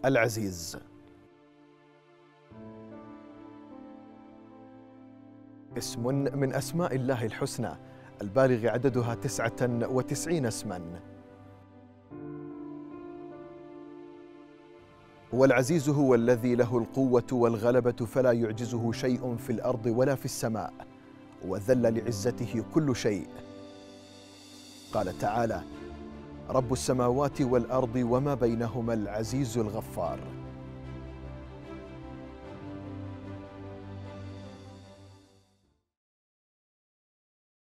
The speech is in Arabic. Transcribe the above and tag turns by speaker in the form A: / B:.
A: العزيز. اسم من أسماء الله الحسنى البالغ عددها 99 اسما. والعزيز هو الذي له القوة والغلبة فلا يعجزه شيء في الأرض ولا في السماء، وذل لعزته كل شيء. قال تعالى: رب السماوات والأرض وما بينهما العزيز الغفار.